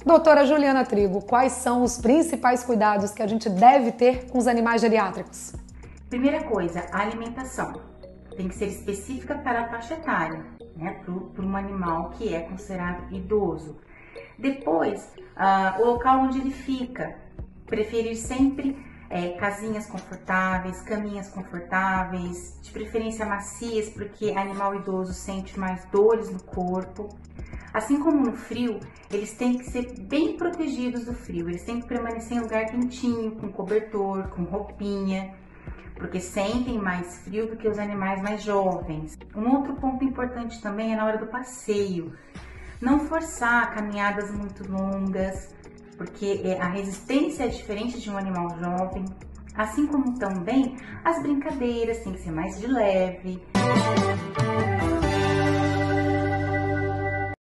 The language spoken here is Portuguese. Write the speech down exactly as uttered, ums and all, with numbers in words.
Doutora Juliana Trigo, quais são os principais cuidados que a gente deve ter com os animais geriátricos? Primeira coisa, a alimentação. Tem que ser específica para a faixa etária, né? Para um animal que é considerado idoso. Depois, uh, o local onde ele fica. Preferir sempre é, casinhas confortáveis, caminhas confortáveis, de preferência macias, porque animal idoso sente mais dores no corpo. Assim como no frio, eles têm que ser bem protegidos do frio, eles têm que permanecer em lugar quentinho, com cobertor, com roupinha, porque sentem mais frio do que os animais mais jovens. Um outro ponto importante também é na hora do passeio. Não forçar caminhadas muito longas, porque a resistência é diferente de um animal jovem. Assim como também as brincadeiras têm que ser mais de leve.